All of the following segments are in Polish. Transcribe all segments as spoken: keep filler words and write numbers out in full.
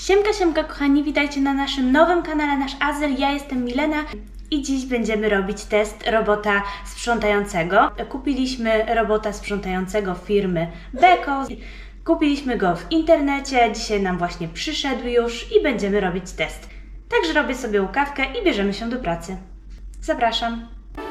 Siemka, siemka kochani, witajcie na naszym nowym kanale Nasz Azyl. Ja jestem Milena i dziś będziemy robić test robota sprzątającego. Kupiliśmy robota sprzątającego firmy Beko. Kupiliśmy go w internecie, dzisiaj nam właśnie przyszedł już i będziemy robić test. Także robię sobie łukawkę i bierzemy się do pracy. Zapraszam.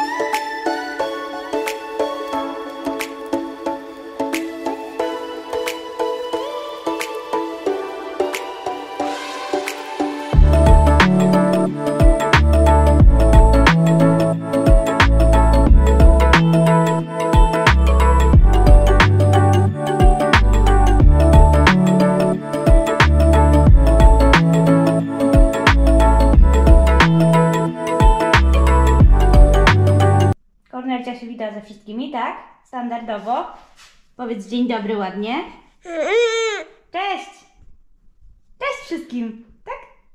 Kornelcia się wita ze wszystkimi, tak? Standardowo. Powiedz dzień dobry ładnie. Cześć! Cześć wszystkim, tak?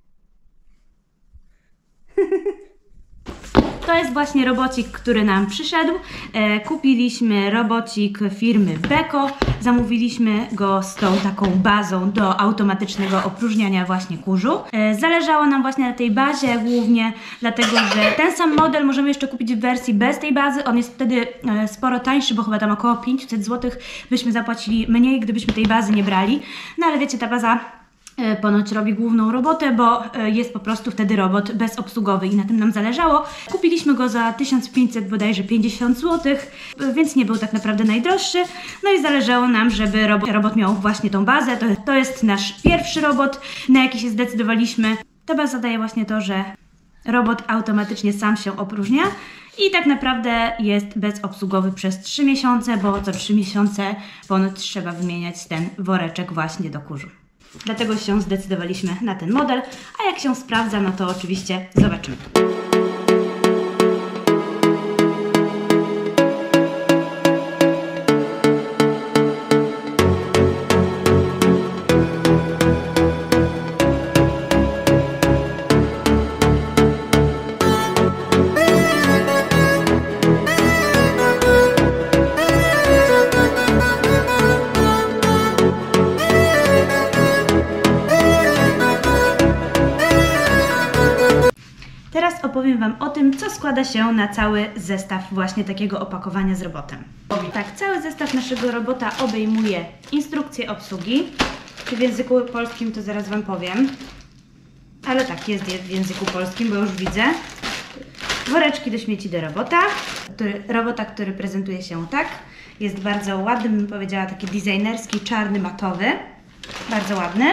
To jest właśnie robocik, który nam przyszedł. E, kupiliśmy robocik firmy Beko. Zamówiliśmy go z tą taką bazą do automatycznego opróżniania właśnie kurzu. E, zależało nam właśnie na tej bazie głównie, dlatego że ten sam model możemy jeszcze kupić w wersji bez tej bazy. On jest wtedy e, sporo tańszy, bo chyba tam około pięćset złotych byśmy zapłacili mniej, gdybyśmy tej bazy nie brali. No ale wiecie, ta baza ponoć robi główną robotę, bo jest po prostu wtedy robot bezobsługowy i na tym nam zależało. Kupiliśmy go za tysiąc pięćset bodajże pięćdziesiąt złotych, więc nie był tak naprawdę najdroższy. No i zależało nam, żeby robot, robot miał właśnie tą bazę. To, to jest nasz pierwszy robot, na jaki się zdecydowaliśmy. Ta baza daje właśnie to, że robot automatycznie sam się opróżnia i tak naprawdę jest bezobsługowy przez trzy miesiące, bo co trzy miesiące ponoć trzeba wymieniać ten woreczek właśnie do kurzu. Dlatego się zdecydowaliśmy na ten model, a jak się sprawdza, no to oczywiście zobaczymy. Teraz opowiem Wam o tym, co składa się na cały zestaw właśnie takiego opakowania z robotem. Tak, cały zestaw naszego robota obejmuje instrukcję obsługi. Czy w języku polskim to zaraz Wam powiem. Ale tak, jest w języku polskim, bo już widzę. Woreczki do śmieci do robota. Który, robota, który prezentuje się tak. Jest bardzo ładny, bym powiedziała, taki designerski, czarny, matowy. Bardzo ładny.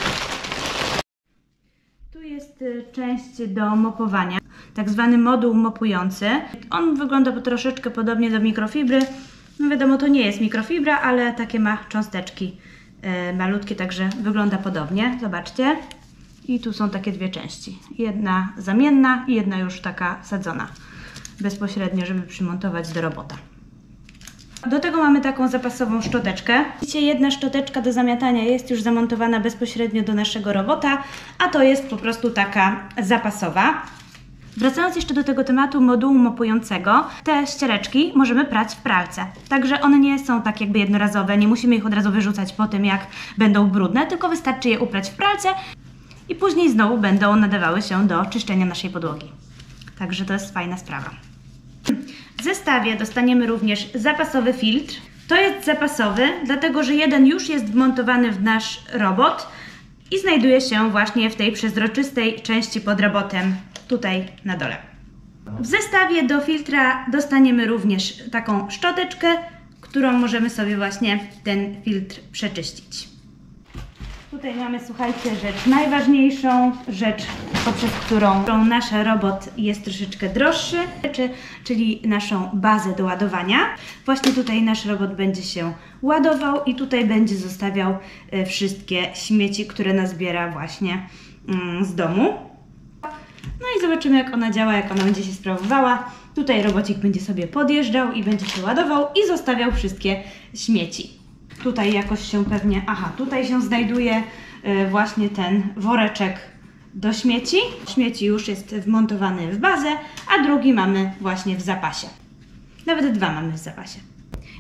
Jest część do mopowania, tak zwany moduł mopujący. On wygląda troszeczkę podobnie do mikrofibry. No wiadomo, to nie jest mikrofibra, ale takie ma cząsteczki e, malutkie, także wygląda podobnie. Zobaczcie. I tu są takie dwie części. Jedna zamienna i jedna już taka sadzona bezpośrednio, żeby przymontować do robota. Do tego mamy taką zapasową szczoteczkę. Widzicie, jedna szczoteczka do zamiatania jest już zamontowana bezpośrednio do naszego robota, a to jest po prostu taka zapasowa. Wracając jeszcze do tego tematu modułu mopującego, te ściereczki możemy prać w pralce. Także one nie są tak jakby jednorazowe, nie musimy ich od razu wyrzucać po tym, jak będą brudne, tylko wystarczy je uprać w pralce i później znowu będą nadawały się do czyszczenia naszej podłogi. Także to jest fajna sprawa. W zestawie dostaniemy również zapasowy filtr. To jest zapasowy, dlatego że jeden już jest wmontowany w nasz robot i znajduje się właśnie w tej przezroczystej części pod robotem, tutaj na dole. W zestawie do filtra dostaniemy również taką szczoteczkę, którą możemy sobie właśnie ten filtr przeczyścić. Tutaj mamy, słuchajcie, rzecz najważniejszą, rzecz, poprzez którą nasz robot jest troszeczkę droższy, czyli naszą bazę do ładowania. Właśnie tutaj nasz robot będzie się ładował i tutaj będzie zostawiał wszystkie śmieci, które nazbiera właśnie z domu. No i zobaczymy, jak ona działa, jak ona będzie się sprawowała. Tutaj robocik będzie sobie podjeżdżał i będzie się ładował i zostawiał wszystkie śmieci. Tutaj jakoś się pewnie, aha, tutaj się znajduje y, właśnie ten woreczek do śmieci. Śmieci już jest wmontowany w bazę, a drugi mamy właśnie w zapasie. Nawet dwa mamy w zapasie.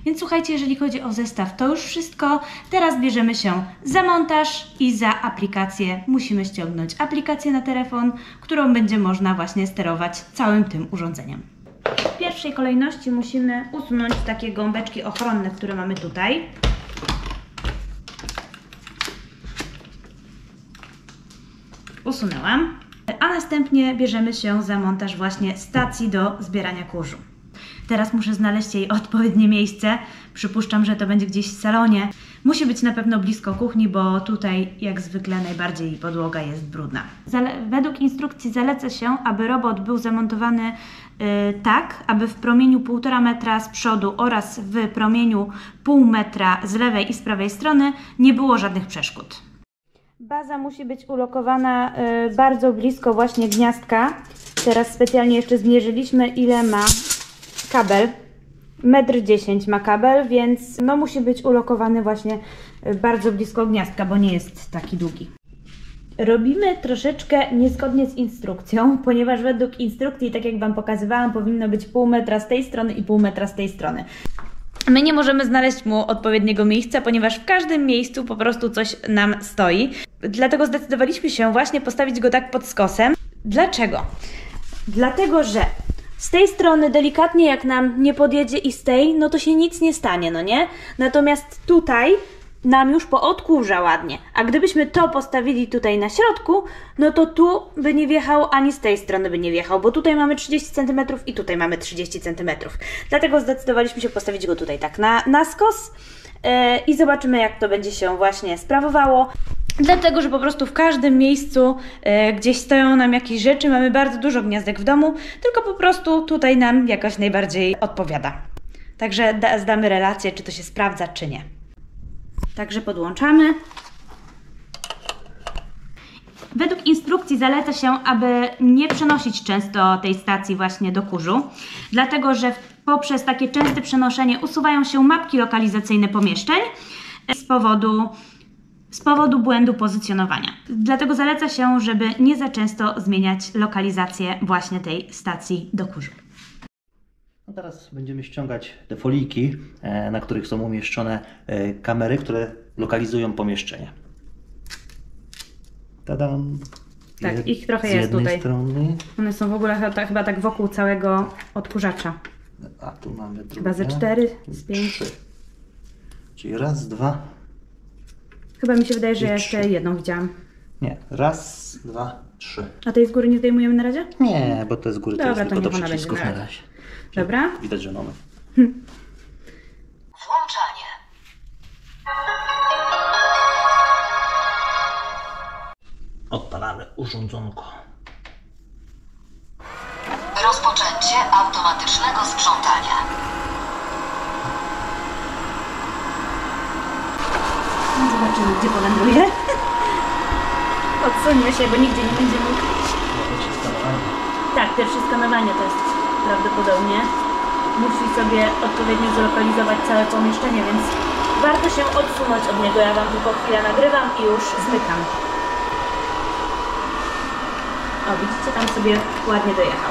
Więc słuchajcie, jeżeli chodzi o zestaw, to już wszystko. Teraz bierzemy się za montaż i za aplikację. Musimy ściągnąć aplikację na telefon, którą będzie można właśnie sterować całym tym urządzeniem. W pierwszej kolejności musimy usunąć takie gąbeczki ochronne, które mamy tutaj. Usunęłam. A następnie bierzemy się za montaż właśnie stacji do zbierania kurzu. Teraz muszę znaleźć jej odpowiednie miejsce. Przypuszczam, że to będzie gdzieś w salonie. Musi być na pewno blisko kuchni, bo tutaj jak zwykle najbardziej podłoga jest brudna. Zale- według instrukcji zaleca się, aby robot był zamontowany yy, tak, aby w promieniu półtora metra z przodu oraz w promieniu pół metra z lewej i z prawej strony nie było żadnych przeszkód. Baza musi być ulokowana y, bardzo blisko właśnie gniazdka. Teraz specjalnie jeszcze zmierzyliśmy, ile ma kabel. metr dziesięć ma kabel, więc no musi być ulokowany właśnie bardzo blisko gniazdka, bo nie jest taki długi. Robimy troszeczkę niezgodnie z instrukcją, ponieważ według instrukcji, tak jak Wam pokazywałam, powinno być pół metra z tej strony i pół metra z tej strony. My nie możemy znaleźć mu odpowiedniego miejsca, ponieważ w każdym miejscu po prostu coś nam stoi. Dlatego zdecydowaliśmy się właśnie postawić go tak pod skosem. Dlaczego? Dlatego, że z tej strony delikatnie jak nam nie podjedzie i z tej, no to się nic nie stanie, no nie? Natomiast tutaj nam już poodkurza ładnie. A gdybyśmy to postawili tutaj na środku, no to tu by nie wjechał, ani z tej strony by nie wjechał, bo tutaj mamy trzydzieści centymetrów i tutaj mamy trzydzieści centymetrów. Dlatego zdecydowaliśmy się postawić go tutaj tak na, na skos yy, i zobaczymy, jak to będzie się właśnie sprawowało. Dlatego, że po prostu w każdym miejscu yy, gdzieś stoją nam jakieś rzeczy, mamy bardzo dużo gniazdek w domu, tylko po prostu tutaj nam jakoś najbardziej odpowiada. Także da, zdamy relację, czy to się sprawdza, czy nie. Także podłączamy. Według instrukcji zaleca się, aby nie przenosić często tej stacji właśnie do kurzu, dlatego że poprzez takie częste przenoszenie usuwają się mapki lokalizacyjne pomieszczeń z powodu, z powodu błędu pozycjonowania. Dlatego zaleca się, żeby nie za często zmieniać lokalizację właśnie tej stacji do kurzu. No teraz będziemy ściągać te folijki, na których są umieszczone kamery, które lokalizują pomieszczenie. Tadam! Tak, ich trochę z jest jednej tutaj. Strony. One są w ogóle chyba, chyba tak wokół całego odkurzacza. A tu mamy drugie. Chyba ze cztery, z pięć. Trzy. Czyli raz, dwa. Chyba mi się wydaje, że I ja jeszcze trzy. jedną widziałam. Nie, raz, dwa, trzy. A tej z góry nie zdejmujemy na razie? Nie, bo to z góry Dobra, to jest to tylko do niech ona przycisków będzie na na razie. Dobra. Widać, że mamy. Włączanie. Odpalamy urządzonko. Rozpoczęcie automatycznego sprzątania. Zobaczymy, gdzie powędruje. Odsuńmy się, bo nigdzie nie będziemy ukryć. Tak, pierwsze skanowanie to jest prawdopodobnie. Musi sobie odpowiednio zlokalizować całe pomieszczenie, więc warto się odsunąć od niego. Ja Wam tylko chwilę nagrywam i już zmykam. O, widzicie, tam sobie ładnie dojechał.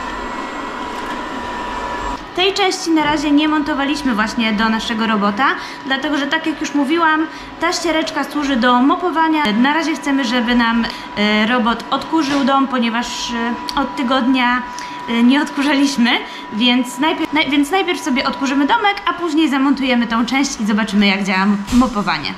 Tej części na razie nie montowaliśmy właśnie do naszego robota, dlatego że tak jak już mówiłam, ta ściereczka służy do mopowania. Na razie chcemy, żeby nam robot odkurzył dom, ponieważ od tygodnia nie odkurzaliśmy, więc najpierw, naj, więc najpierw sobie odkurzymy domek, a później zamontujemy tą część i zobaczymy, jak działa mopowanie.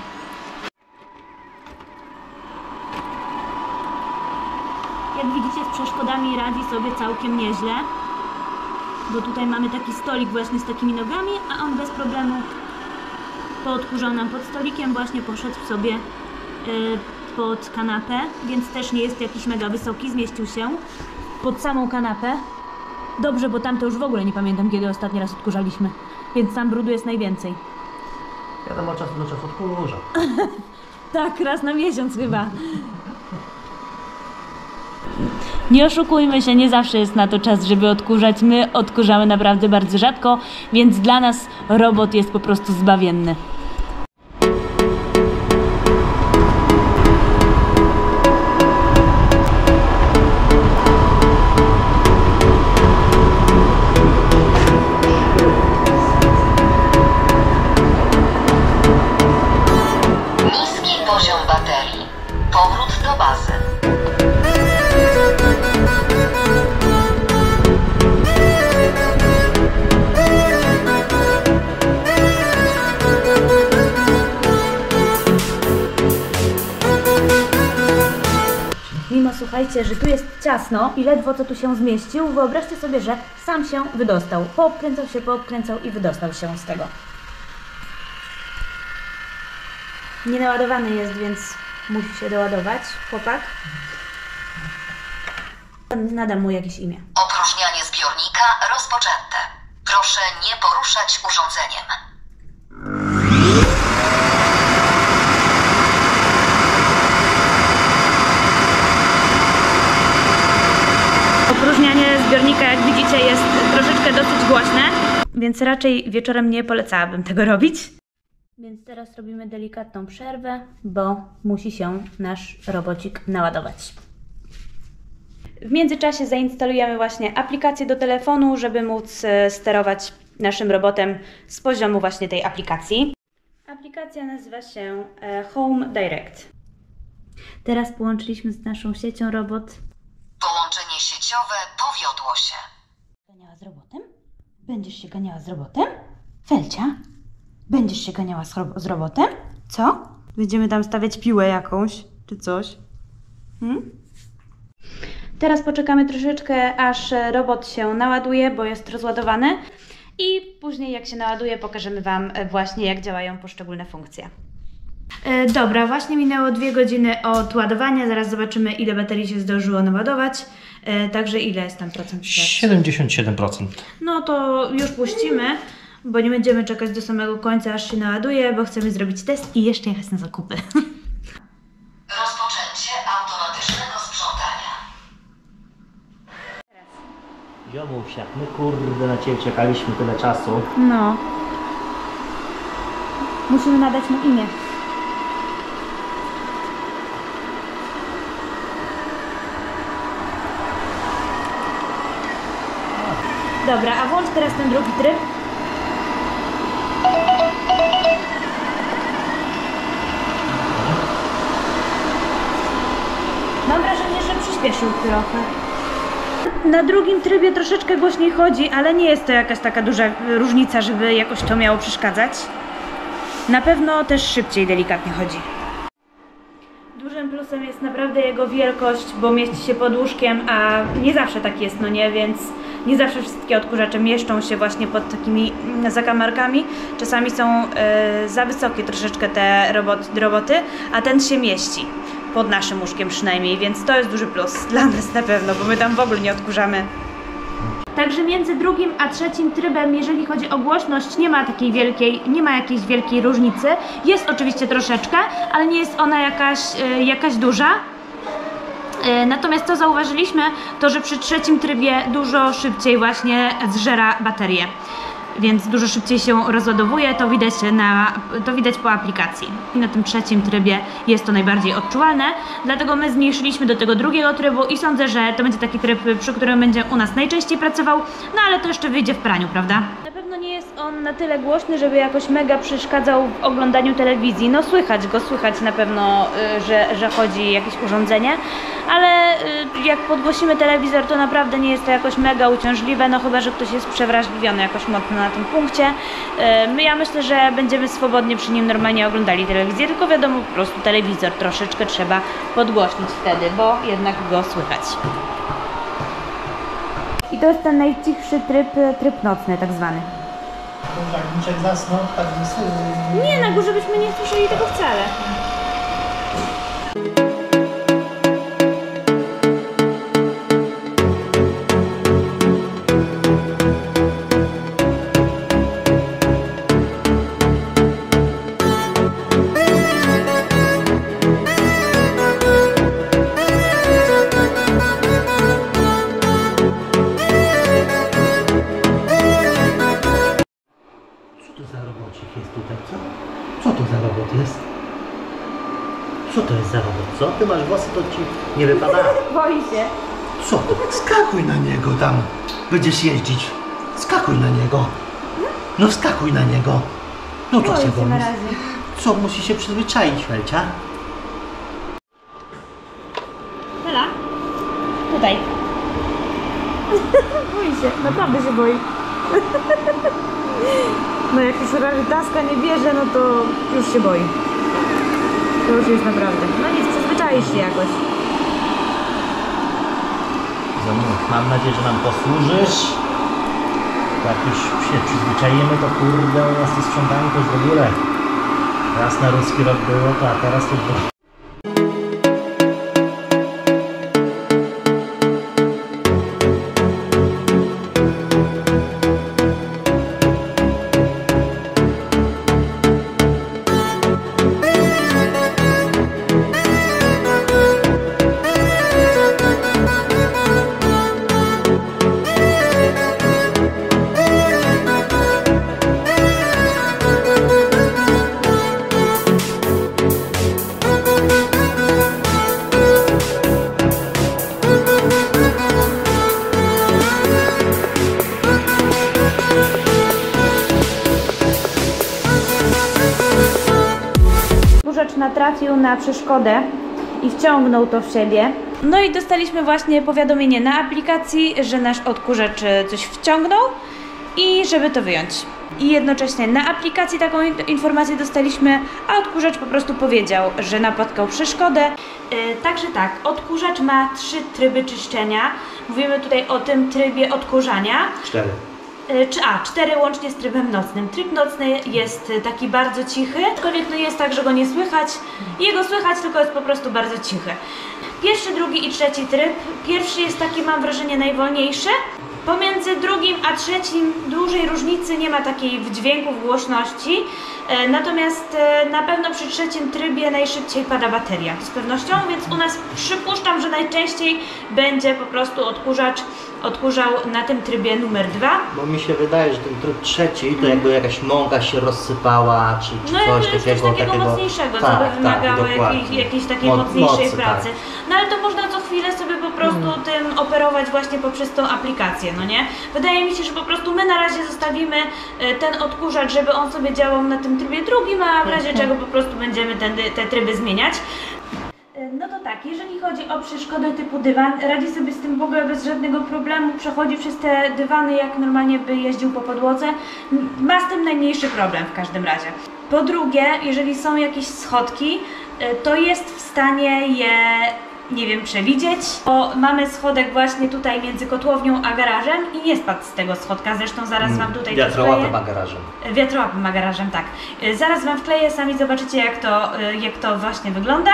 Jak widzicie, z przeszkodami radzi sobie całkiem nieźle. Bo tutaj mamy taki stolik właśnie z takimi nogami, a on bez problemu poodkurzał nam pod stolikiem, właśnie poszedł sobie yy, pod kanapę, więc też nie jest jakiś mega wysoki, zmieścił się pod samą kanapę. Dobrze, bo tamte już w ogóle nie pamiętam, kiedy ostatni raz odkurzaliśmy, więc tam brudu jest najwięcej. Wiadomo, czas do czasu odkurza. Tak, raz na miesiąc chyba. Nie oszukujmy się, nie zawsze jest na to czas, żeby odkurzać. My odkurzamy naprawdę bardzo rzadko, więc dla nas robot jest po prostu zbawienny. baterii. Powrót do bazy. Mimo, słuchajcie, że tu jest ciasno i ledwo co tu się zmieścił, wyobraźcie sobie, że sam się wydostał. Poobkręcał się, poobkręcał i wydostał się z tego. Nienaładowany jest, więc musi się doładować chłopak. Nadam mu jakieś imię. Opróżnianie zbiornika rozpoczęte. Proszę nie poruszać urządzeniem. Opróżnianie zbiornika, jak widzicie, jest troszeczkę dosyć głośne, więc raczej wieczorem nie polecałabym tego robić. Więc teraz robimy delikatną przerwę, bo musi się nasz robocik naładować. W międzyczasie zainstalujemy właśnie aplikację do telefonu, żeby móc sterować naszym robotem z poziomu właśnie tej aplikacji. Aplikacja nazywa się Home Direct. Teraz połączyliśmy z naszą siecią robot. Połączenie sieciowe powiodło się. Ganiała z robotem? Będziesz się ganiała z robotem? Felcia? Będziesz się ganiała z, ro z robotem? Co? Będziemy tam stawiać piłę jakąś, czy coś? Hmm? Teraz poczekamy troszeczkę, aż robot się naładuje, bo jest rozładowany. I później, jak się naładuje, pokażemy Wam właśnie, jak działają poszczególne funkcje. E, dobra, właśnie minęło dwie godziny od ładowania. Zaraz zobaczymy, ile baterii się zdążyło naładować. E, także ile jest tam procent? siedemdziesiąt siedem procent. No to już puścimy, bo nie będziemy czekać do samego końca, aż się naładuje, bo chcemy zrobić test i jeszcze jechać na zakupy. Rozpoczęcie automatycznego sprzątania. Jomuś, jak my kurde na Ciebie czekaliśmy tyle czasu. No. Musimy nadać mu imię. Dobra, a włącz teraz ten drugi tryb. Mam wrażenie, że przyspieszył trochę. Na drugim trybie troszeczkę głośniej chodzi, ale nie jest to jakaś taka duża różnica, żeby jakoś to miało przeszkadzać. Na pewno też szybciej delikatnie chodzi. Dużym plusem jest naprawdę jego wielkość, bo mieści się pod łóżkiem, a nie zawsze tak jest, no nie, więc nie zawsze wszystkie odkurzacze mieszczą się właśnie pod takimi zakamarkami. Czasami są e, za wysokie troszeczkę te robot, roboty, a ten się mieści. Pod naszym łóżkiem przynajmniej, więc to jest duży plus dla nas na pewno, bo my tam w ogóle nie odkurzamy. Także między drugim a trzecim trybem, jeżeli chodzi o głośność, nie ma takiej wielkiej, nie ma jakiejś wielkiej różnicy. Jest oczywiście troszeczkę, ale nie jest ona jakaś, yy, jakaś duża. Yy, natomiast co zauważyliśmy, to że przy trzecim trybie dużo szybciej właśnie zżera baterię. Więc dużo szybciej się rozładowuje, to widać, na, to widać po aplikacji. I na tym trzecim trybie jest to najbardziej odczuwalne, dlatego my zmniejszyliśmy do tego drugiego trybu i sądzę, że to będzie taki tryb, przy którym będzie u nas najczęściej pracował, no ale to jeszcze wyjdzie w praniu, prawda? Na pewno nie jest on na tyle głośny, żeby jakoś mega przeszkadzał w oglądaniu telewizji. No słychać go, słychać na pewno, że, że chodzi jakieś urządzenie, ale jak podgłosimy telewizor, to naprawdę nie jest to jakoś mega uciążliwe, no chyba, że ktoś jest przewrażliwiony jakoś mocno na tym punkcie. Ja myślę, że będziemy swobodnie przy nim normalnie oglądali telewizję, tylko wiadomo, po prostu telewizor troszeczkę trzeba podgłośnić wtedy, bo jednak go słychać. I to jest ten najcichszy tryb, tryb nocny tak zwany. Tak, Miczek zasnął, tak zasnął. Nie, na górze byśmy nie słyszeli tego wcale. Jest tutaj, co? Co to za robot jest? Co to jest za robot? Co? Ty masz włosy, to ci nie wypada? Boi się. Co to? Skakuj na niego tam. Będziesz jeździć. Skakuj na niego. No skakuj na niego. No to Boi się się na boisz. razie. Co? Musi się przyzwyczaić, Felcia? tutaj. Boi się, naprawdę się boi. No jak już taska nie bierze, no to już się boi. To już jest naprawdę. No nic, przyzwyczaisz się jakoś. Zamów, mam nadzieję, że nam posłużysz. Jak już się przyzwyczajimy, to kurde, u nas to sprzątanie to już w ogóle. Raz na ruski rok było, to a teraz to było. Odkurzacz natrafił na przeszkodę i wciągnął to w siebie. No i dostaliśmy właśnie powiadomienie na aplikacji, że nasz odkurzacz coś wciągnął i żeby to wyjąć. I jednocześnie na aplikacji taką informację dostaliśmy, a odkurzacz po prostu powiedział, że napotkał przeszkodę. Yy, także tak, odkurzacz ma trzy tryby czyszczenia. Mówimy tutaj o tym trybie odkurzania. Cztery. Czy, a, cztery łącznie z trybem nocnym. Tryb nocny jest taki bardzo cichy, aczkolwiek no jest tak, że go nie słychać. Jego słychać, tylko jest po prostu bardzo cichy. Pierwszy, drugi i trzeci tryb. Pierwszy jest taki, mam wrażenie, najwolniejszy. Pomiędzy drugim a trzecim dużej różnicy nie ma takiej w dźwięku, w głośności. E, natomiast e, na pewno przy trzecim trybie najszybciej pada bateria, z pewnością, więc u nas przypuszczam, że najczęściej będzie po prostu odkurzacz odkurzał na tym trybie numer dwa. Bo mi się wydaje, że ten tryb trzeci to jakby jakaś mąka się rozsypała, czy, czy no coś to jest takiego, coś takiego, takiego mocniejszego, tak, co by wymagało tak, jakiejś, jakiejś takiej Mo mocniejszej mocy, pracy. Tak. No ale to można co chwilę sobie po prostu hmm. tym operować właśnie poprzez tą aplikację, no nie? Wydaje mi się, że po prostu my na razie zostawimy ten odkurzacz, żeby on sobie działał na tym trybie drugim, a w razie hmm. czego po prostu będziemy ten, te tryby zmieniać. No to tak, jeżeli chodzi o przeszkodę typu dywan, radzi sobie z tym w ogóle bez żadnego problemu, przechodzi przez te dywany jak normalnie by jeździł po podłodze, ma z tym najmniejszy problem w każdym razie. Po drugie, jeżeli są jakieś schodki, to jest w stanie je, nie wiem, przewidzieć, bo mamy schodek właśnie tutaj między kotłownią a garażem i nie spadł z tego schodka, zresztą zaraz Wam tutaj Wiatrołapem a garażem. Wiatrołapem a garażem, tak. Zaraz Wam wkleję, sami zobaczycie jak to, jak to właśnie wygląda.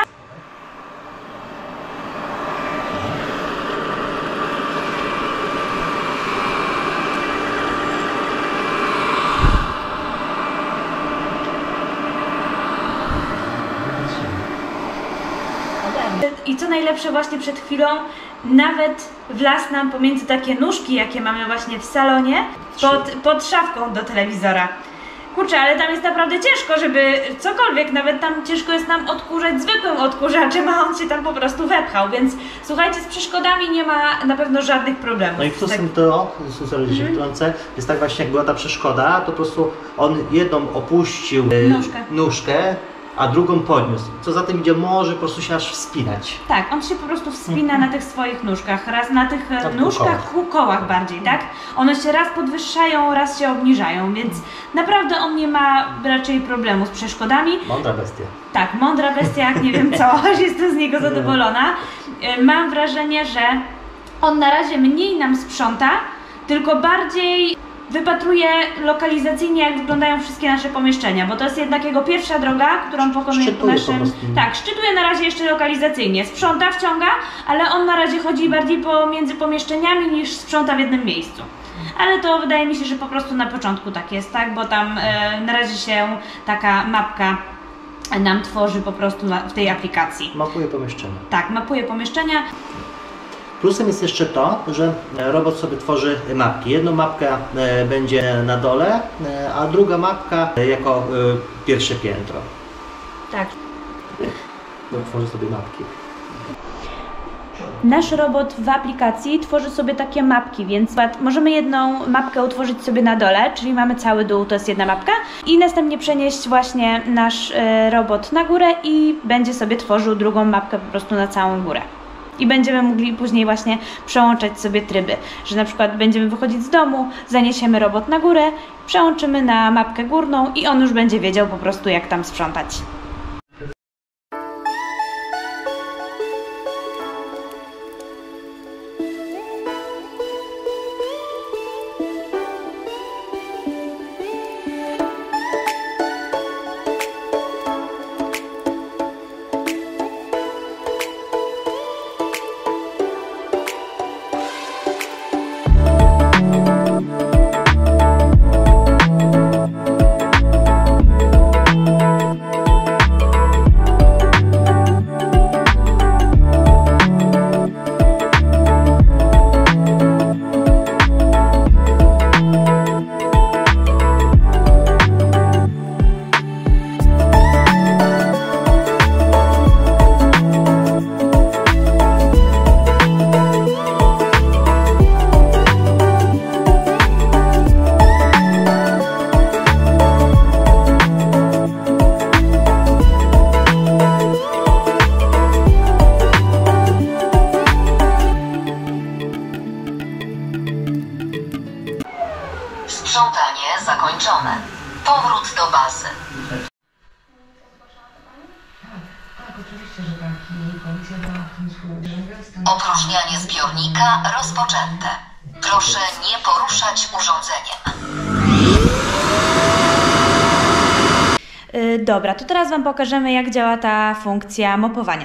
I co najlepsze, właśnie przed chwilą nawet wlazł nam pomiędzy takie nóżki, jakie mamy właśnie w salonie, pod, pod szafką do telewizora. Kurczę, ale tam jest naprawdę ciężko, żeby cokolwiek, nawet tam ciężko jest nam odkurzać zwykłym odkurzaczem, a on się tam po prostu wepchał, więc słuchajcie, z przeszkodami nie ma na pewno żadnych problemów. No i plusem to, sorry, że się wtrącę, jest tak właśnie jak była ta przeszkoda, to po prostu on jedną opuścił nóżkę. nóżkę, a drugą podniósł. Co za tym idzie, może po prostu się aż wspinać. Tak, on się po prostu wspina mm-hmm. na tych swoich nóżkach, raz na tych na nóżkach, ku kołach bardziej, tak? One się raz podwyższają, raz się obniżają, więc naprawdę on nie ma raczej problemu z przeszkodami. Mądra bestia. Tak, mądra bestia, jak nie wiem co, aż jestem z niego zadowolona. Mam wrażenie, że on na razie mniej nam sprząta, tylko bardziej wypatruje lokalizacyjnie, jak wyglądają wszystkie nasze pomieszczenia, bo to jest jednak jego pierwsza droga, którą pokonuje po naszym... Po tak, szczytuje na razie jeszcze lokalizacyjnie. Sprząta, wciąga, ale on na razie chodzi bardziej pomiędzy pomieszczeniami niż sprząta w jednym miejscu. Ale to wydaje mi się, że po prostu na początku tak jest, tak? Bo tam e, na razie się taka mapka nam tworzy po prostu na, w tej aplikacji. Mapuje pomieszczenia. Tak, mapuje pomieszczenia. Plusem jest jeszcze to, że robot sobie tworzy mapki. Jedną mapkę będzie na dole, a druga mapka jako pierwsze piętro. Tak. Tworzy sobie mapki. Nasz robot w aplikacji tworzy sobie takie mapki, więc możemy jedną mapkę utworzyć sobie na dole, czyli mamy cały dół, to jest jedna mapka, i następnie przenieść właśnie nasz robot na górę i będzie sobie tworzył drugą mapkę po prostu na całą górę. I będziemy mogli później właśnie przełączać sobie tryby, że na przykład będziemy wychodzić z domu, zaniesiemy robot na górę, przełączymy na mapkę górną i on już będzie wiedział po prostu, jak tam sprzątać. Sprzątanie zakończone. Powrót do bazy. Opróżnianie zbiornika rozpoczęte. Proszę nie poruszać urządzeniem. Yy, dobra, to teraz Wam pokażemy, jak działa ta funkcja mopowania.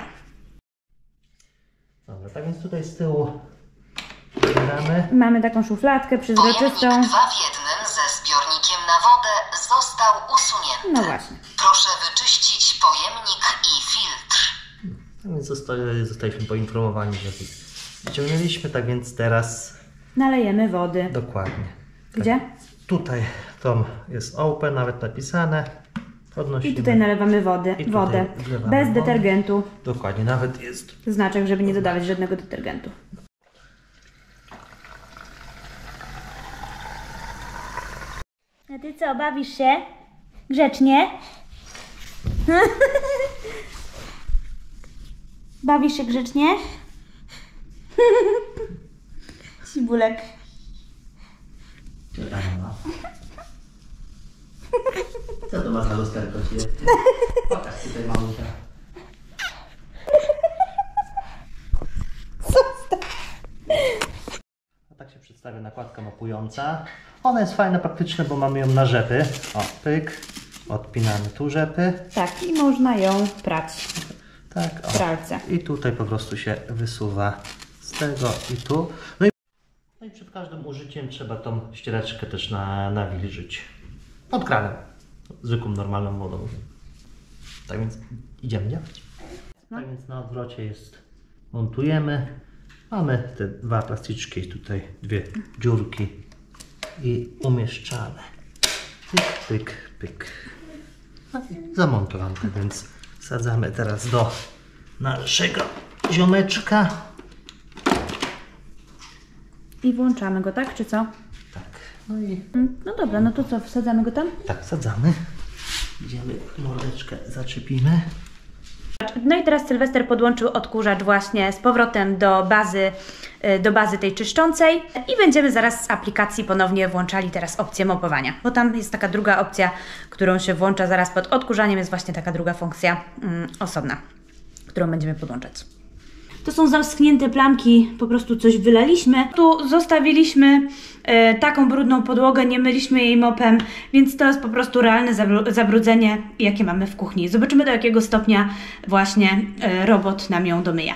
Dobra, tak więc tutaj z tyłu wybieramy. Mamy taką szufladkę przezroczystą. Pojemnik dwa w jednym ze zbiornikiem na wodę został usunięty. No właśnie. Proszę wyczyścić pojemnik i filtr. Tak więc zosta zostaliśmy poinformowani, że wyciągnęliśmy, tak więc teraz Nalejemy wody. dokładnie. Gdzie? Tak, tutaj to jest open, nawet napisane. Podnosimy. I tutaj nalewamy wodę. I tutaj wodę. wlewamy Bez wodę. detergentu. Dokładnie, nawet jest. Znaczek, żeby nie dodawać żadnego detergentu. A ty co, bawisz się? Grzecznie? Bawisz się grzecznie? Cibulek. Co to ma za lusterko ci? Pokaż tutaj mamusia. A tak się przedstawia nakładka mapująca. Ona jest fajna, praktyczna, bo mamy ją na rzepy. O, pyk. Odpinamy tu rzepy. Tak, i można ją prać Tak, w o. pralce. I tutaj po prostu się wysuwa z tego i tu. No i, no i przed każdym użyciem trzeba tą ściereczkę też na, nawilżyć. Pod kranem. Zwykłą, normalną wodą. Tak więc idziemy działać. No. Tak więc na odwrocie jest, montujemy. Mamy te dwa plastyczki, tutaj dwie dziurki i umieszczamy. Pyk, pyk, pyk. No i zamontowane, więc wsadzamy teraz do naszego ziomeczka. I włączamy go, tak? Czy co? Tak, no i Mm, No dobra, no to co, wsadzamy go tam? tak wsadzamy. Idziemy, mordeczkę zaczepimy. No i teraz Sylwester podłączył odkurzacz właśnie z powrotem do bazy, y, do bazy tej czyszczącej i będziemy zaraz z aplikacji ponownie włączali teraz opcję mopowania, bo tam jest taka druga opcja, którą się włącza zaraz pod odkurzaniem, jest właśnie taka druga funkcja mm, osobna, którą będziemy podłączać. To są zaschnięte plamki, po prostu coś wylaliśmy. Tu zostawiliśmy e, taką brudną podłogę, nie myliśmy jej mopem, więc to jest po prostu realne zabru zabrudzenie, jakie mamy w kuchni. Zobaczymy, do jakiego stopnia właśnie e, robot nam ją domyje.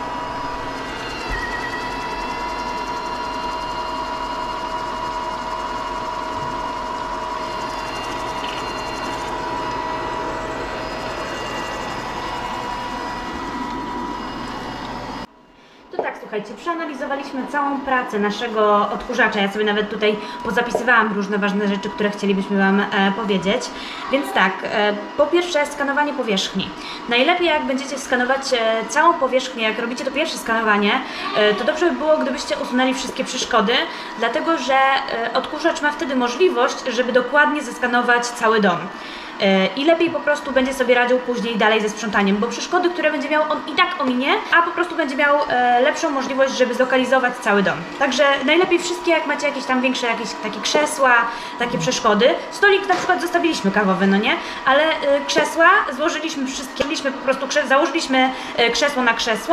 Słuchajcie, przeanalizowaliśmy całą pracę naszego odkurzacza. Ja sobie nawet tutaj pozapisywałam różne ważne rzeczy, które chcielibyśmy Wam e, powiedzieć. Więc tak, e, po pierwsze skanowanie powierzchni. Najlepiej jak będziecie skanować e, całą powierzchnię, jak robicie to pierwsze skanowanie, e, to dobrze by było, gdybyście usunęli wszystkie przeszkody, dlatego że e, odkurzacz ma wtedy możliwość, żeby dokładnie zeskanować cały dom. i lepiej po prostu będzie sobie radził później dalej ze sprzątaniem, bo przeszkody, które będzie miał, on i tak ominie, a po prostu będzie miał lepszą możliwość, żeby zlokalizować cały dom. Także najlepiej wszystkie, jak macie jakieś tam większe jakieś takie krzesła, takie przeszkody. Stolik na przykład zostawiliśmy kawowy, no nie? Ale krzesła złożyliśmy wszystkie, po prostu krze założyliśmy krzesło na krzesło,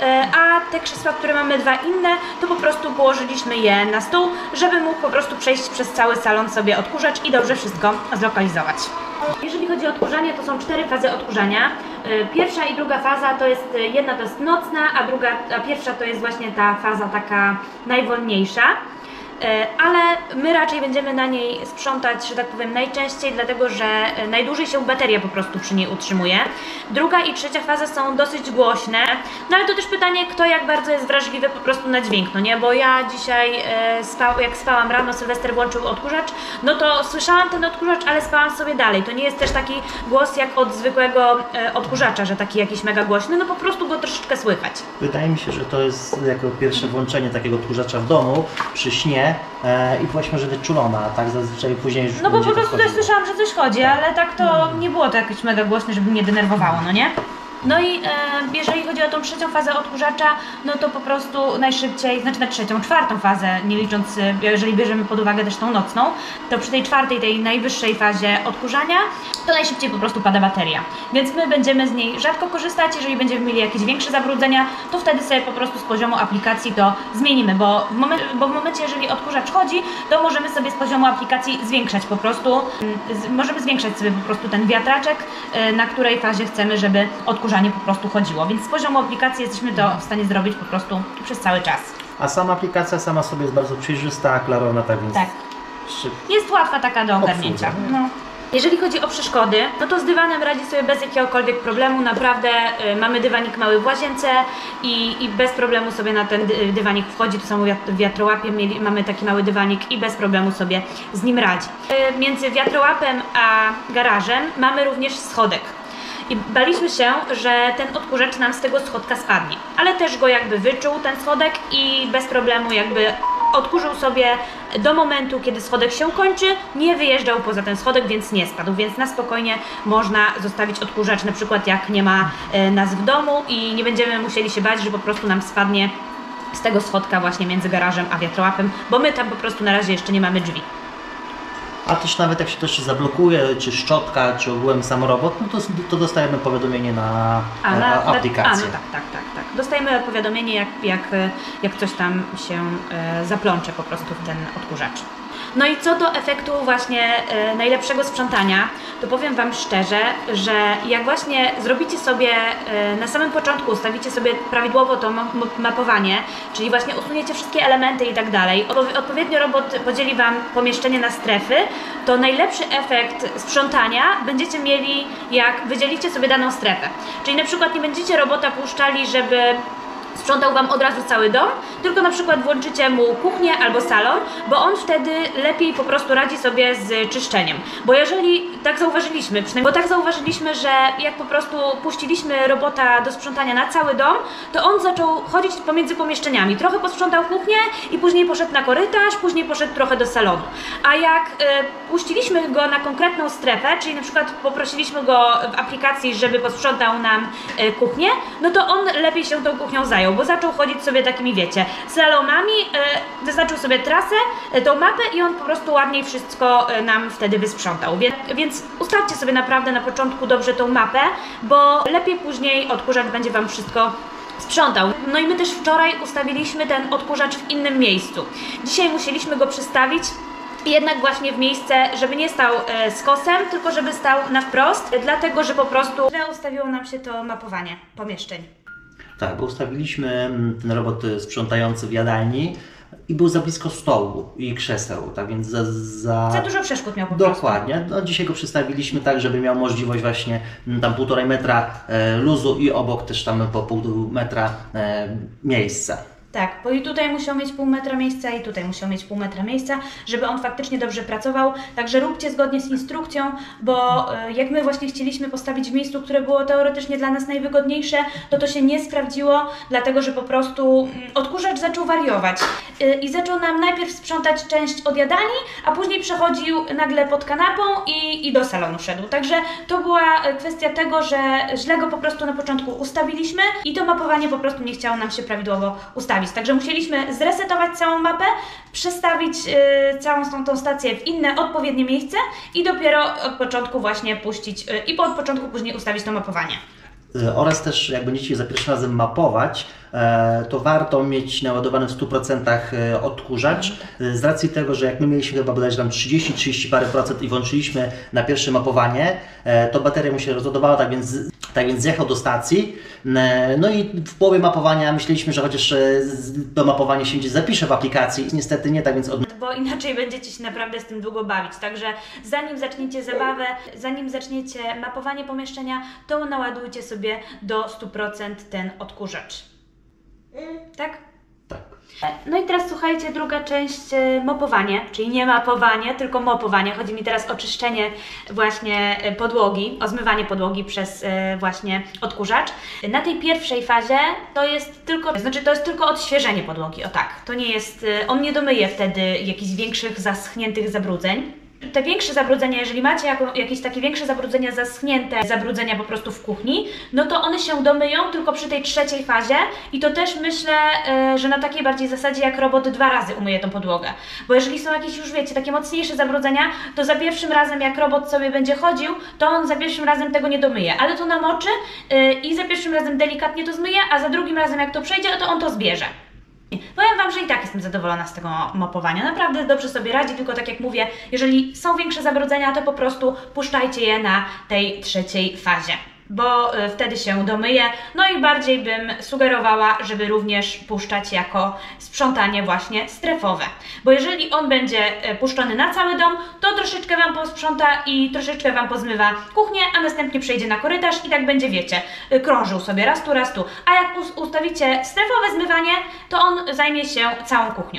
a te krzesła, które mamy dwa inne, to po prostu położyliśmy je na stół, żeby mógł po prostu przejść przez cały salon sobie odkurzacz i dobrze wszystko zlokalizować. Jeżeli chodzi o odkurzanie, to są cztery fazy odkurzania. Pierwsza i druga faza to jest, jedna to jest nocna, a druga, a pierwsza to jest właśnie ta faza taka najwolniejsza. Ale my raczej będziemy na niej sprzątać, że tak powiem, najczęściej, dlatego że najdłużej się bateria po prostu przy niej utrzymuje. Druga i trzecia faza są dosyć głośne, no ale to też pytanie, kto jak bardzo jest wrażliwy po prostu na dźwięk, no nie? Bo ja dzisiaj, e, spał, jak spałam rano, Sylwester włączył odkurzacz, no to słyszałam ten odkurzacz, ale spałam sobie dalej. To nie jest też taki głos jak od zwykłego e, odkurzacza, że taki jakiś mega głośny, no po prostu go troszeczkę słychać. Wydaje mi się, że to jest jako pierwsze włączenie takiego odkurzacza w domu przy śnie e, i właśnie, że wyczulona, tak zazwyczaj później już No bo będzie po prostu to też słyszałam, że coś chodzi, ale tak to nie było to jakieś mega głośne, żeby mnie denerwowało, no nie? No i e, jeżeli chodzi o tą trzecią fazę odkurzacza, no to po prostu najszybciej, znaczy na trzecią, czwartą fazę, nie licząc, jeżeli bierzemy pod uwagę też tą nocną, to przy tej czwartej, tej najwyższej fazie odkurzania, to najszybciej po prostu pada bateria. Więc my będziemy z niej rzadko korzystać, jeżeli będziemy mieli jakieś większe zabrudzenia, to wtedy sobie po prostu z poziomu aplikacji to zmienimy, bo w, momen bo w momencie, jeżeli odkurzacz chodzi, to możemy sobie z poziomu aplikacji zwiększać po prostu, z możemy zwiększać sobie po prostu ten wiatraczek, na której fazie chcemy, żeby odkurzać po prostu chodziło, więc z poziomu aplikacji jesteśmy to w stanie zrobić po prostu przez cały czas. A sama aplikacja sama sobie jest bardzo przejrzysta, klarowna, tak więc... Tak. Jest łatwa taka do ogarnięcia. No. Jeżeli chodzi o przeszkody, no to z dywanem radzi sobie bez jakiegokolwiek problemu, naprawdę y, mamy dywanik mały w łazience i, i bez problemu sobie na ten dy, dywanik wchodzi, to samo w wiatrołapie mieli, mamy taki mały dywanik i bez problemu sobie z nim radzi. Y, między wiatrołapem a garażem mamy również schodek. I baliśmy się, że ten odkurzacz nam z tego schodka spadnie, ale też go jakby wyczuł ten schodek i bez problemu jakby odkurzył sobie do momentu, kiedy schodek się kończy, nie wyjeżdżał poza ten schodek, więc nie spadł, więc na spokojnie można zostawić odkurzacz, na przykład jak nie ma e, nas w domu i nie będziemy musieli się bać, że po prostu nam spadnie z tego schodka właśnie między garażem a wiatrołapem, bo my tam po prostu na razie jeszcze nie mamy drzwi. A też nawet jak się to jeszcze zablokuje, czy szczotka, czy ogółem samorobot, no to, to dostajemy powiadomienie na, a, na, na aplikację. A, no tak, tak, tak, tak. Dostajemy powiadomienie, jak, jak, jak coś tam się e, zaplącze po prostu w ten odkurzacz. No i co do efektu właśnie e, najlepszego sprzątania, to powiem Wam szczerze, że jak właśnie zrobicie sobie e, na samym początku, ustawicie sobie prawidłowo to mapowanie, czyli właśnie usuniecie wszystkie elementy i tak dalej, odpowiednio robot podzieli Wam pomieszczenie na strefy, to najlepszy efekt sprzątania będziecie mieli, jak wydzielicie sobie daną strefę. Czyli na przykład nie będziecie robota puszczali, żeby sprzątał Wam od razu cały dom, tylko na przykład włączycie mu kuchnię albo salon, bo on wtedy lepiej po prostu radzi sobie z czyszczeniem. Bo jeżeli, tak zauważyliśmy, przynajmniej, bo tak zauważyliśmy, że jak po prostu puściliśmy robota do sprzątania na cały dom, to on zaczął chodzić pomiędzy pomieszczeniami. Trochę posprzątał kuchnię i później poszedł na korytarz, później poszedł trochę do salonu. A jak y, puściliśmy go na konkretną strefę, czyli na przykład poprosiliśmy go w aplikacji, żeby posprzątał nam y, kuchnię, no to on lepiej się tą kuchnią zajął, bo zaczął chodzić sobie takimi, wiecie, slalomami, y, wyznaczył sobie trasę, y, tą mapę i on po prostu ładniej wszystko y, nam wtedy wysprzątał. Więc, więc ustawcie sobie naprawdę na początku dobrze tą mapę, bo lepiej później odkurzacz będzie Wam wszystko sprzątał. No i my też wczoraj ustawiliśmy ten odkurzacz w innym miejscu. Dzisiaj musieliśmy go przestawić jednak właśnie w miejsce, żeby nie stał e, z kosem, tylko żeby stał na wprost, dlatego że po prostu ustawiło nam się to mapowanie pomieszczeń. Tak, bo ustawiliśmy ten robot sprzątający w jadalni i był za blisko stołu i krzeseł, tak więc za... Za, za dużo przeszkód miał po Dokładnie. prostu. No, dzisiaj go przestawiliśmy tak, żeby miał możliwość właśnie tam półtorej metra e, luzu i obok też tam po pół metra e, miejsca. Tak, bo i tutaj musiał mieć pół metra miejsca i tutaj musiał mieć pół metra miejsca, żeby on faktycznie dobrze pracował. Także róbcie zgodnie z instrukcją, bo y, jak my właśnie chcieliśmy postawić w miejscu, które było teoretycznie dla nas najwygodniejsze, to to się nie sprawdziło, dlatego że po prostu y, odkurzacz zaczął wariować y, i zaczął nam najpierw sprzątać część od jadalni, a później przechodził nagle pod kanapą i, i do salonu szedł. Także to była kwestia tego, że źle go po prostu na początku ustawiliśmy i to mapowanie po prostu nie chciało nam się prawidłowo ustawić. Także musieliśmy zresetować całą mapę, przestawić y, całą tą, tą stację w inne odpowiednie miejsce i dopiero od początku właśnie puścić y, i po od początku później ustawić to mapowanie. Oraz też jak będziecie za pierwszym razem mapować, to warto mieć naładowany w stu procentach odkurzacz, z racji tego, że jak my mieliśmy chyba bodajże tam trzydzieści trzydzieści parę procent i włączyliśmy na pierwsze mapowanie, to bateria mu się rozładowała, tak więc, tak więc zjechał do stacji. No i w połowie mapowania myśleliśmy, że chociaż to mapowanie się gdzieś zapisze w aplikacji, niestety nie, tak więc od... Bo inaczej będziecie się naprawdę z tym długo bawić. Także zanim zaczniecie zabawę, zanim zaczniecie mapowanie pomieszczenia, to naładujcie sobie do stu procent ten odkurzacz. Tak? Tak. No i teraz słuchajcie, druga część, mopowanie, czyli nie mapowanie, tylko mopowanie. Chodzi mi teraz o czyszczenie właśnie podłogi, o zmywanie podłogi przez właśnie odkurzacz. Na tej pierwszej fazie to jest tylko, znaczy to jest tylko odświeżenie podłogi, o tak. To nie jest, on nie domyje wtedy jakichś większych zaschniętych zabrudzeń. Te większe zabrudzenia, jeżeli macie jako, jakieś takie większe zabrudzenia zaschnięte, zabrudzenia po prostu w kuchni, no to one się domyją tylko przy tej trzeciej fazie i to też myślę, yy, że na takiej bardziej zasadzie jak robot dwa razy umyje tą podłogę. Bo jeżeli są jakieś już wiecie, takie mocniejsze zabrudzenia, to za pierwszym razem jak robot sobie będzie chodził, to on za pierwszym razem tego nie domyje, ale to namoczy yy, i za pierwszym razem delikatnie to zmyje, a za drugim razem jak to przejdzie, to on to zbierze. Powiem Wam, że i tak jestem zadowolona z tego mopowania. Naprawdę dobrze sobie radzi, tylko tak jak mówię, jeżeli są większe zabrudzenia, to po prostu puszczajcie je na tej trzeciej fazie, bo y, wtedy się domyje. No i bardziej bym sugerowała, żeby również puszczać jako sprzątanie właśnie strefowe. Bo jeżeli on będzie y, puszczony na cały dom, to troszeczkę Wam posprząta i troszeczkę Wam pozmywa kuchnię, a następnie przejdzie na korytarz i tak będzie, wiecie, y, krążył sobie raz tu, raz tu. A jak us ustawicie strefowe zmywanie, to on zajmie się całą kuchnią.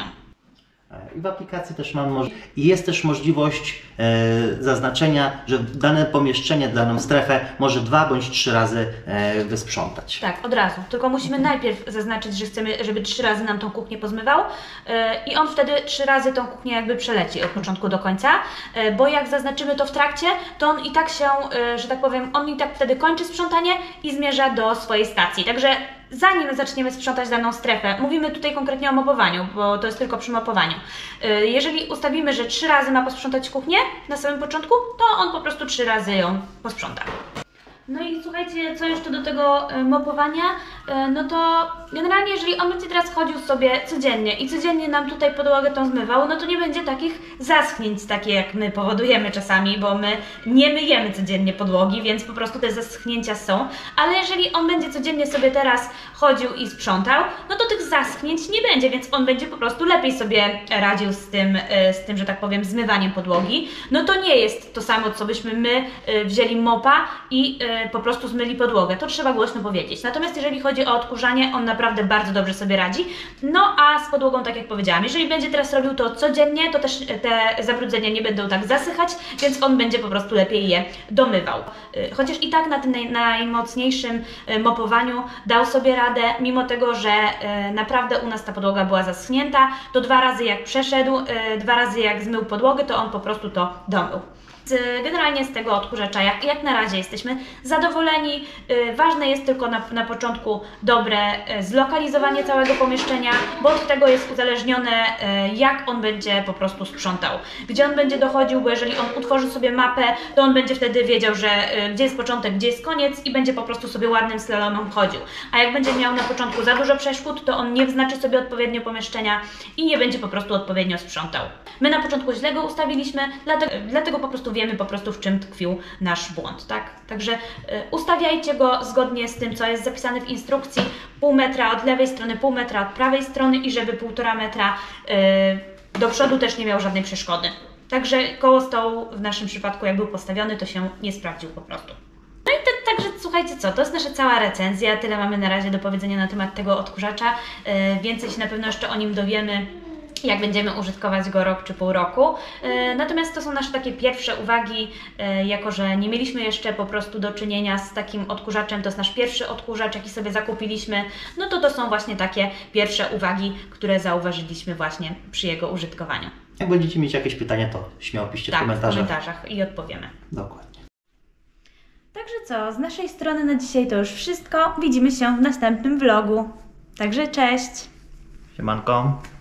I w aplikacji też mam moż- i jest też możliwość e, zaznaczenia, że dane pomieszczenie, daną strefę może dwa bądź trzy razy e, wysprzątać. Tak, od razu. Tylko musimy najpierw zaznaczyć, że chcemy, żeby trzy razy nam tą kuchnię pozmywał yy, i on wtedy trzy razy tą kuchnię jakby przeleci od początku do końca, yy, bo jak zaznaczymy to w trakcie, to on i tak się, yy, że tak powiem, on i tak wtedy kończy sprzątanie i zmierza do swojej stacji. Także zanim zaczniemy sprzątać daną strefę, mówimy tutaj konkretnie o mopowaniu, bo to jest tylko przy mopowaniu. Yy, jeżeli ustawimy, że trzy razy ma posprzątać kuchnię na samym początku, to on po prostu trzy razy ją posprząta. No i słuchajcie, co jeszcze do tego y, mopowania, y, no to generalnie jeżeli on będzie teraz chodził sobie codziennie i codziennie nam tutaj podłogę tą zmywał, no to nie będzie takich zaschnięć, takie jak my powodujemy czasami, bo my nie myjemy codziennie podłogi, więc po prostu te zaschnięcia są, ale jeżeli on będzie codziennie sobie teraz chodził i sprzątał, no to tych zaschnięć nie będzie, więc on będzie po prostu lepiej sobie radził z tym, y, z tym, że tak powiem, zmywaniem podłogi. No to nie jest to samo, co byśmy my y, wzięli mopa i y, po prostu zmyli podłogę. To trzeba głośno powiedzieć. Natomiast jeżeli chodzi o odkurzanie, on naprawdę bardzo dobrze sobie radzi. No a z podłogą, tak jak powiedziałam, jeżeli będzie teraz robił to codziennie, to też te zabrudzenia nie będą tak zasychać, więc on będzie po prostu lepiej je domywał. Chociaż i tak na tym naj, najmocniejszym mopowaniu dał sobie radę, mimo tego, że naprawdę u nas ta podłoga była zaschnięta, to dwa razy jak przeszedł, dwa razy jak zmył podłogę, to on po prostu to domył. Generalnie z tego odkurzacza, jak, jak na razie jesteśmy zadowoleni. Yy, ważne jest tylko na, na początku dobre yy, zlokalizowanie całego pomieszczenia, bo od tego jest uzależnione, yy, jak on będzie po prostu sprzątał. Gdzie on będzie dochodził, bo jeżeli on utworzy sobie mapę, to on będzie wtedy wiedział, że yy, gdzie jest początek, gdzie jest koniec i będzie po prostu sobie ładnym slalomem chodził. A jak będzie miał na początku za dużo przeszkód, to on nie wznaczy sobie odpowiednio pomieszczenia i nie będzie po prostu odpowiednio sprzątał. My na początku źle go ustawiliśmy, dlatego, dlatego po prostu wiemy po prostu, w czym tkwił nasz błąd, tak? Także y, ustawiajcie go zgodnie z tym, co jest zapisane w instrukcji, pół metra od lewej strony, pół metra od prawej strony i żeby półtora metra y, do przodu też nie miał żadnej przeszkody. Także koło stołu w naszym przypadku, jak był postawiony, to się nie sprawdził po prostu. No i te, także słuchajcie, słuchajcie co, to jest nasza cała recenzja, tyle mamy na razie do powiedzenia na temat tego odkurzacza. Yy, więcej się na pewno jeszcze o nim dowiemy, jak będziemy użytkować go rok czy pół roku. Yy, natomiast to są nasze takie pierwsze uwagi, yy, jako że nie mieliśmy jeszcze po prostu do czynienia z takim odkurzaczem, to jest nasz pierwszy odkurzacz, jaki sobie zakupiliśmy, no to to są właśnie takie pierwsze uwagi, które zauważyliśmy właśnie przy jego użytkowaniu. Jak będziecie mieć jakieś pytania, to śmiało piszcie Tak, w komentarzach. w komentarzach i odpowiemy. Dokładnie. Także co, z naszej strony na dzisiaj to już wszystko. Widzimy się w następnym vlogu. Także cześć! Siemanko.